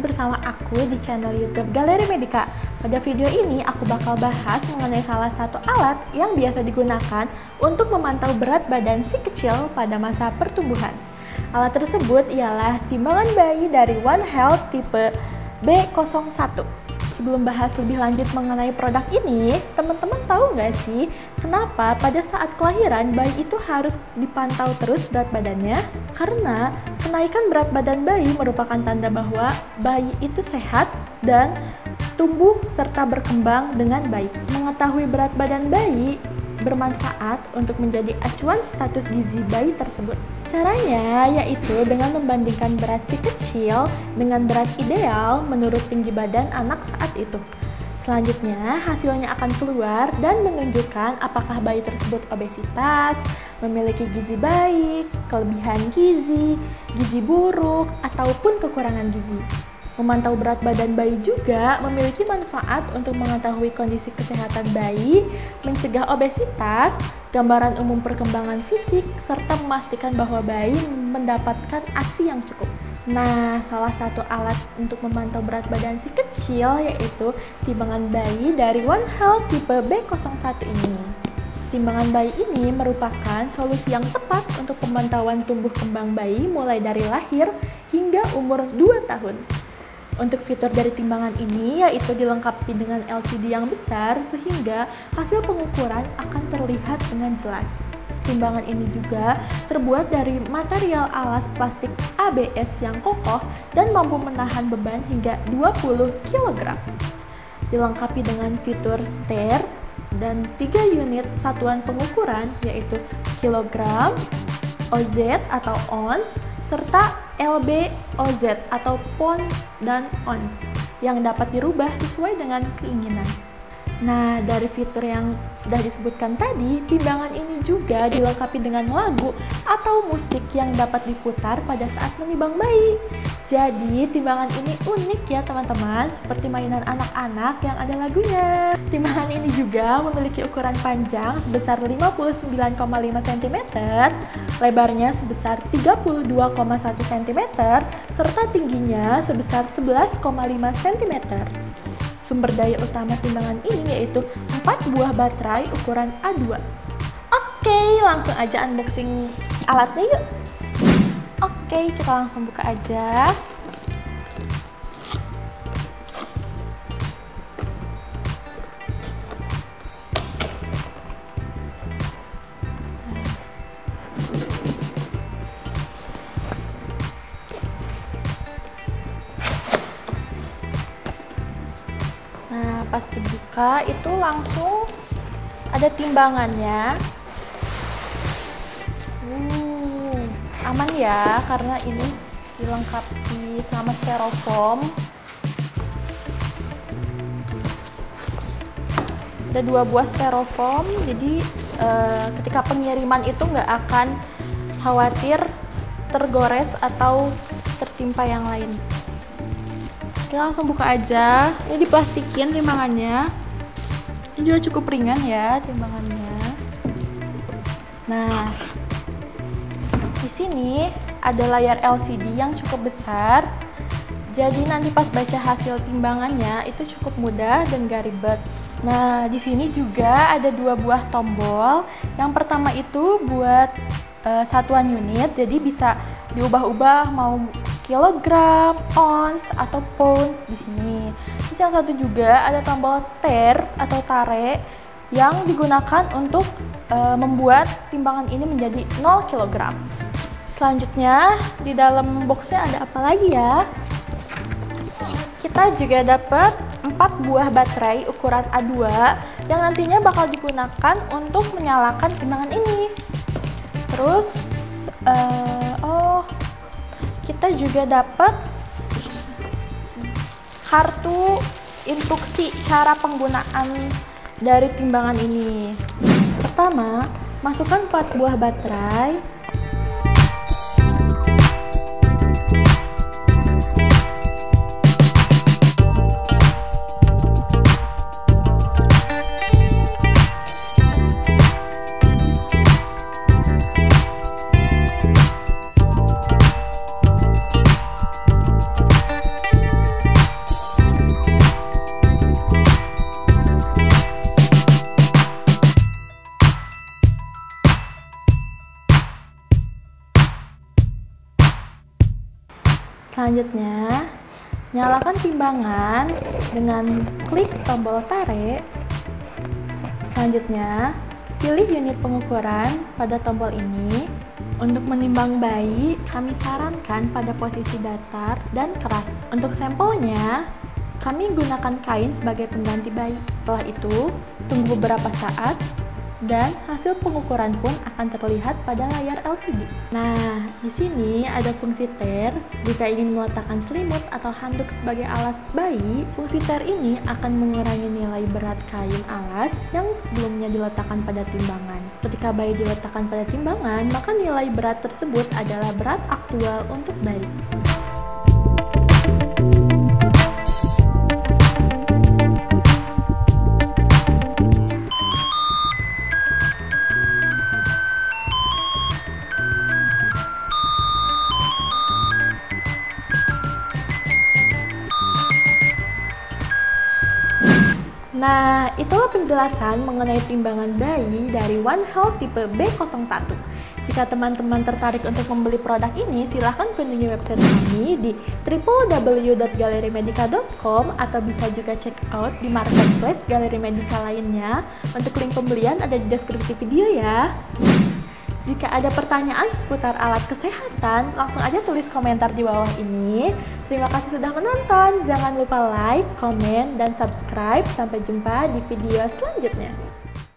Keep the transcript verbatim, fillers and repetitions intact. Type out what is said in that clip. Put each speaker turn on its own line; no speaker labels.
bersama aku di channel YouTube Galeri Medika. Pada video ini aku bakal bahas mengenai salah satu alat yang biasa digunakan untuk memantau berat badan si kecil pada masa pertumbuhan. Alat tersebut ialah timbangan bayi dari One Health tipe B nol satu. Sebelum bahas lebih lanjut mengenai produk ini, teman-teman tahu nggak sih kenapa pada saat kelahiran bayi itu harus dipantau terus berat badannya? Karena kenaikan berat badan bayi merupakan tanda bahwa bayi itu sehat dan tumbuh serta berkembang dengan baik. Mengetahui berat badan bayi bermanfaat untuk menjadi acuan status gizi bayi tersebut. Caranya yaitu dengan membandingkan berat si kecil dengan berat ideal menurut tinggi badan anak saat itu. Selanjutnya, hasilnya akan keluar dan menunjukkan apakah bayi tersebut obesitas, memiliki gizi baik, kelebihan gizi, gizi buruk, ataupun kekurangan gizi. Memantau berat badan bayi juga memiliki manfaat untuk mengetahui kondisi kesehatan bayi, mencegah obesitas, gambaran umum perkembangan fisik, serta memastikan bahwa bayi mendapatkan A S I yang cukup. Nah, salah satu alat untuk memantau berat badan si kecil yaitu timbangan bayi dari One Health tipe B nol satu ini. Timbangan bayi ini merupakan solusi yang tepat untuk pemantauan tumbuh kembang bayi mulai dari lahir hingga umur dua tahun. Untuk fitur dari timbangan ini yaitu dilengkapi dengan L C D yang besar sehingga hasil pengukuran akan terlihat dengan jelas. Timbangan ini juga terbuat dari material alas plastik A B S yang kokoh dan mampu menahan beban hingga dua puluh kilogram. Dilengkapi dengan fitur T E R dan tiga unit satuan pengukuran yaitu kilogram, O Z atau ons, serta L B O Z atau pounds dan ons yang dapat dirubah sesuai dengan keinginan. Nah, dari fitur yang sudah disebutkan tadi, timbangan ini juga dilengkapi dengan lagu atau musik yang dapat diputar pada saat menimbang bayi. Jadi, timbangan ini unik ya teman-teman, seperti mainan anak-anak yang ada lagunya. Timbangan ini juga memiliki ukuran panjang sebesar lima puluh sembilan koma lima sentimeter, lebarnya sebesar tiga puluh dua koma satu sentimeter, serta tingginya sebesar sebelas koma lima sentimeter. Sumber daya utama timbangan ini yaitu empat buah baterai ukuran A dua. Oke, langsung aja unboxing alatnya yuk. Oke, kita langsung buka aja. Nah, pas dibuka itu langsung ada timbangannya. Uh, aman ya, karena ini dilengkapi sama styrofoam. Ada dua buah styrofoam, jadi eh, ketika pengiriman itu nggak akan khawatir tergores atau tertimpa yang lain. Kita langsung buka aja. Ini diplastikin timbangannya. Ini juga cukup ringan ya timbangannya. Nah, di sini ada layar L C D yang cukup besar. Jadi nanti pas baca hasil timbangannya itu cukup mudah dan gak ribet. Nah, di sini juga ada dua buah tombol. Yang pertama itu buat uh, satuan unit, jadi bisa diubah-ubah mau kilogram, ons, atau pounds di sini. Terus yang satu juga ada tombol T E R atau tare yang digunakan untuk e, membuat timbangan ini menjadi nol kilogram. Selanjutnya di dalam boxnya ada apa lagi ya? Kita juga dapat empat buah baterai ukuran A dua yang nantinya bakal digunakan untuk menyalakan timbangan ini. Terus e, oh kita juga dapat kartu instruksi cara penggunaan dari timbangan ini. Pertama, masukkan empat buah baterai. Selanjutnya, nyalakan timbangan dengan klik tombol tarik. Selanjutnya, pilih unit pengukuran pada tombol ini. Untuk menimbang bayi, kami sarankan pada posisi datar dan keras. Untuk sampelnya, kami gunakan kain sebagai pengganti bayi. Setelah itu, tunggu beberapa saat dan hasil pengukuran pun akan terlihat pada layar L C D. Nah, di sini ada fungsi ter. Jika ingin meletakkan selimut atau handuk sebagai alas bayi, fungsi ter ini akan mengurangi nilai berat kain alas yang sebelumnya diletakkan pada timbangan. Ketika bayi diletakkan pada timbangan, maka nilai berat tersebut adalah berat aktual untuk bayi. Nah, itulah penjelasan mengenai timbangan bayi dari One Health tipe B nol satu. Jika teman-teman tertarik untuk membeli produk ini, silahkan kunjungi website kami di w w w dot galerimedica dot com atau bisa juga check out di marketplace Galeri Medica lainnya. Untuk link pembelian ada di deskripsi video ya. Jika ada pertanyaan seputar alat kesehatan, langsung aja tulis komentar di bawah ini. Terima kasih sudah menonton. Jangan lupa like, komen, dan subscribe. Sampai jumpa di video selanjutnya.